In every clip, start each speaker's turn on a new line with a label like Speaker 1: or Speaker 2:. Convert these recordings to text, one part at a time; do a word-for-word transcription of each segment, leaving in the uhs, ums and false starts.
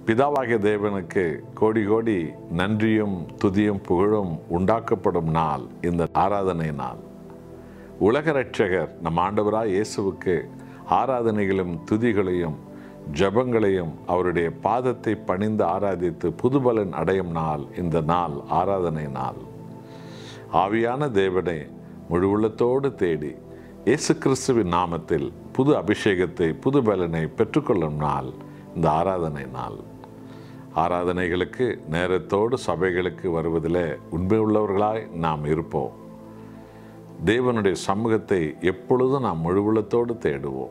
Speaker 1: பிதாவாகிய தேவனுக்கு கோடி கோடி நன்றியும் துதியும் புகழும் உண்டாக்கப்படும் நாள் இந்த ஆராதனை நாள். உலக இரட்சகர் நம் ஆண்டவராய் இயேசுவுக்கு ஆராதனைகளும் துதிகளையும் ஜபங்களையும் அவருடைய பாதத்தை பணிந்து ஆராதித்து புதுபலன் அடையும் நாள் இந்த நாள் ஆராதனை நாள். ஆவியான தேவனை முழு உள்ளத்தோடு தேடி இயேசு கிறிஸ்துவின் நாமத்தில் புது அபிஷேகத்தை புது பலனை பெற்றுக்கொள்ளும் நாள் இந்த ஆராதனை நாள். ஆராதனைகளுக்கு நேரத்தோடு சபைகளுக்கு வருவதில் உண்மை உள்ளவர்களாய் நாம் இருப்போம். தேவனுடைய சமூகத்தை எப்பொழுதும் நாம் முழு உள்ளத்தோடு தேடுவோம்.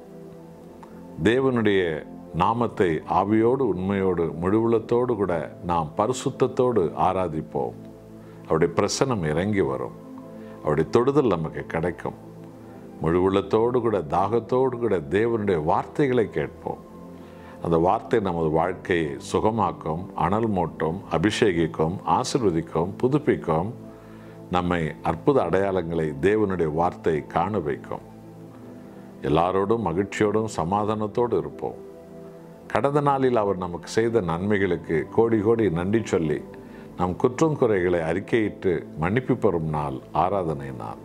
Speaker 1: தேவனுடைய நாமத்தை ஆவியோடு உண்மையோடு முழு உள்ளத்தோடு கூட நாம் பரிசுத்தத்தோடு ஆராதிப்போம். அவருடைய பிரசன்னம் இறங்கி வரும். அவருடைய தொடுதல் நமக்கு கிடைக்கும். முழு உள்ளத்தோடு கூட தாகத்தோடு கூட தேவனுடைய வார்த்தைகளை கேட்போம். அந்த வார்த்தை நமது வாழ்க்கையை சுகமாக்கும், அனல் மூட்டும், அபிஷேகிக்கும், ஆசீர்வதிக்கும், புதுப்பிக்கும். நம்மை அற்புத அடையாளங்களை தேவனுடைய வார்த்தை காண வைக்கும். எல்லாரோடும் மகிழ்ச்சியோடும் சமாதானத்தோடு இருப்போம். கடந்த நாளில் அவர் நமக்கு செய்த நன்மைகளுக்கு கோடி கோடி நன்றி சொல்லி நம் குற்றம் குறைகளை அறிக்கையிட்டு மன்னிப்பு பெறும் நாள் ஆராதனை நாள்.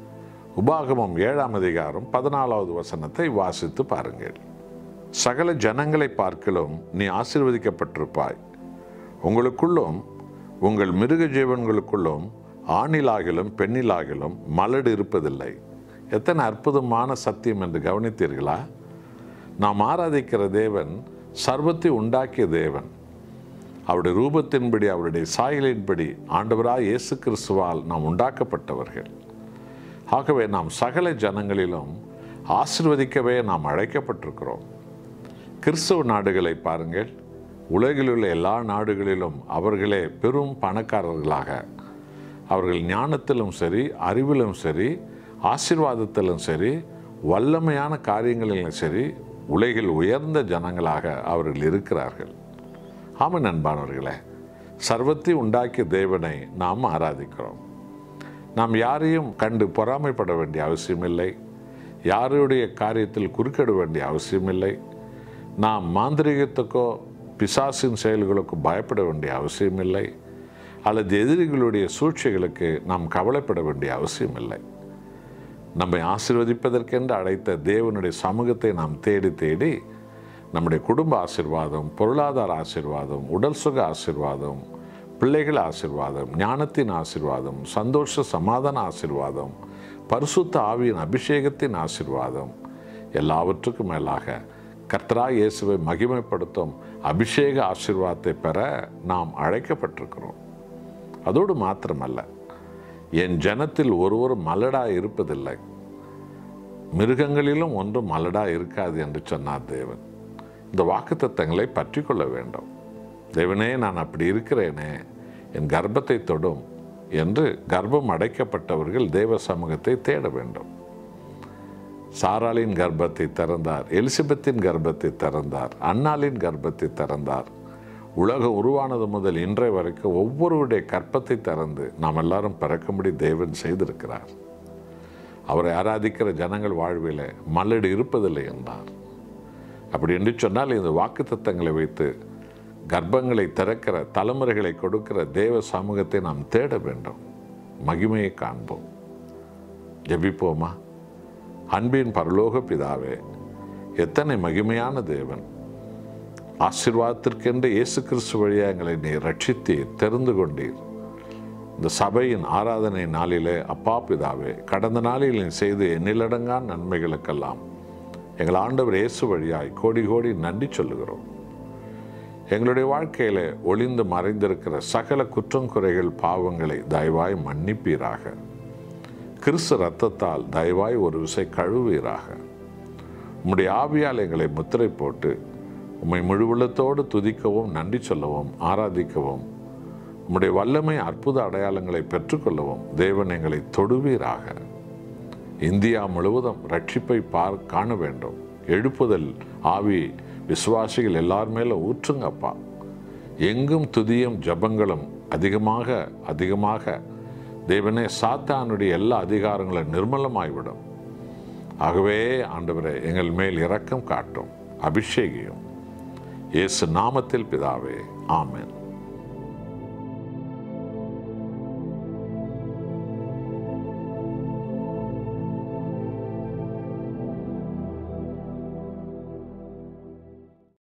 Speaker 1: உபாகமம் ஏழாம் அதிகாரம் பதினாலாவது வசனத்தை வாசித்து பாருங்கள். சகல ஜனங்களை பார்க்கிலும் நீ ஆசீர்வதிக்கப்பட்டிருப்பாய். உங்களுக்குள்ளும் உங்கள் மிருக ஜீவன்களுக்குள்ளும் ஆணிலாகிலும் பெண்ணிலாகிலும் மலடு இருப்பதில்லை. எத்தனை அற்புதமான சத்தியம் என்று கவனித்தீர்களா? நாம் ஆராதிக்கிற தேவன் சர்வத்தை உண்டாக்கிய தேவன். அவருடைய ரூபத்தின்படி அவருடைய சாயலின்படி ஆண்டவராய் இயேசு கிறிஸ்துவால் நாம் உண்டாக்கப்பட்டவர்கள். ஆகவே நாம் சகல ஜனங்களிலும் ஆசீர்வதிக்கவே நாம் அழைக்கப்பட்டிருக்கிறோம். கிறிஸ்தவ நாடுகளை பாருங்கள். உலகில் உள்ள எல்லா நாடுகளிலும் அவர்களே பெரும் பணக்காரர்களாக, அவர்கள் ஞானத்திலும் சரி, அறிவிலும் சரி, ஆசீர்வாதத்திலும் சரி, வல்லமையான காரியங்களிலும் சரி, உலகில் உயர்ந்த ஜனங்களாக அவர்கள் இருக்கிறார்கள். ஆமாம் அன்பானவர்களே, சர்வத்தை உண்டாக்கிய தேவனை நாம் ஆராதிக்கிறோம். நாம் யாரையும் கண்டு பொறாமைப்பட வேண்டிய அவசியமில்லை. யாருடைய காரியத்தில் குறுக்கிட வேண்டிய அவசியமில்லை. நாம் மாந்திரிகத்துக்கோ பிசாசின் செயல்களுக்கோ பயப்பட வேண்டிய அவசியமில்லை. அல்லது எதிரிகளுடைய சூழ்ச்சிகளுக்கு நாம் கவலைப்பட வேண்டிய அவசியமில்லை. நம்மை ஆசீர்வதிப்பதற்கென்று அழைத்த தேவனுடைய சமூகத்தை நாம் தேடி தேடி நம்முடைய குடும்ப ஆசீர்வாதம், பொருளாதார ஆசீர்வாதம், உடல் சுக ஆசீர்வாதம், பிள்ளைகள் ஆசீர்வாதம், ஞானத்தின் ஆசீர்வாதம், சந்தோஷ சமாதான ஆசீர்வாதம், பரிசுத்த ஆவியின் அபிஷேகத்தின் ஆசீர்வாதம், எல்லாவற்றுக்கும் மேலாக கர்த்தராகிய இயேசுவை மகிமைப்படுத்தும் அபிஷேக ஆசீர்வாதத்தை பெற நாம் அழைக்கப்பட்டிருக்கிறோம். அதோடு மாத்திரமல்ல, என் ஜனத்தில் ஒருவரும் மலடாய் இருப்பதில்லை, மிருகங்களிலும் ஒன்றும் மலடாய் இருக்காது என்று சொன்னார் தேவன். இந்த வாக்குத்தத்தங்களை பற்றி கொள்ள வேண்டும். தேவனே, நான் அப்படி இருக்கிறேனே, என் கர்ப்பத்தை தொடும் என்று கர்ப்பம் அடைக்கப்பட்டவர்கள் தேவ சமூகத்தை தேட வேண்டும். சாராளின் கர்ப்பத்தை திறந்தார், எலிசபெத்தின் கர்ப்பத்தை திறந்தார், அன்னாளின் கர்ப்பத்தை திறந்தார். உலகம் உருவானது முதல் இன்றைய வரைக்கும் ஒவ்வொருவருடைய கற்பத்தை திறந்து நாம் எல்லாரும் பிறக்கும்படி தேவன் செய்திருக்கிறார். அவரை ஆராதிக்கிற ஜனங்கள் வாழ்வில் மலடு இருப்பதில்லை என்றார். அப்படி என்று சொன்னால் இந்த வாக்குத்தத்தங்களை வைத்து கர்ப்பங்களை திறக்கிற, தலைமுறைகளை கொடுக்கிற தேவ சமூகத்தை நாம் தேட வேண்டும். மகிமையை காண்போம். ஜெபிப்போமா? அன்பின் பரலோக பிதாவே, எத்தனை மகிமையான தேவன்! ஆசீர்வாதத்திற்கென்று இயேசு கிறிஸ்து வழியாக எங்களை நீர் ரட்சித்தீர், தெரிந்து கொண்டீர். இந்த சபையின் ஆராதனை நாளிலே அப்பா பிதாவே, கடந்த நாளில் நீ செய்து எண்ணிலடங்கான நன்மைகளுக்கெல்லாம் எங்கள் ஆண்டவர் இயேசு வழியாய் கோடி கோடி நன்றி சொல்லுகிறோம். எங்களுடைய வாழ்க்கையில் ஒளிந்து மறைந்திருக்கிற சகல குற்றம் குறைகள் பாவங்களை தயவாய் மன்னிப்பீராக. கிறிஸ்து இரத்தத்தால் தயவாய் ஒரு விசை கழுவீராக. உம்முடைய ஆவியால் எங்களை முத்திரை போட்டு உம்மை முழு உள்ளத்தோடு துதிக்கவும், நன்றி சொல்லவும், ஆராதிக்கவும், உம்முடைய வல்லமை அற்புத அடையாளங்களை பெற்றுக்கொள்ளவும் தேவன் எங்களை தொடுவீராக. இந்தியா முழுவதும் ரட்சிப்பை பார் காண வேண்டும். எழுப்புதல் ஆவி விசுவாசிகள் எல்லார் மேலே ஊற்றுங்கப்பா. எங்கும் துதியும் ஜபங்களும் அதிகமாக அதிகமாக தேவனே, சாத்தானுடைய எல்லா அதிகாரங்களும் நிர்மலமாய்விடும். ஆகவே ஆண்டவரே, எங்கள் மேல் இரக்கம் காட்டும், அபிஷேகியும். இயேசு நாமத்தில் பிதாவே, ஆமென்.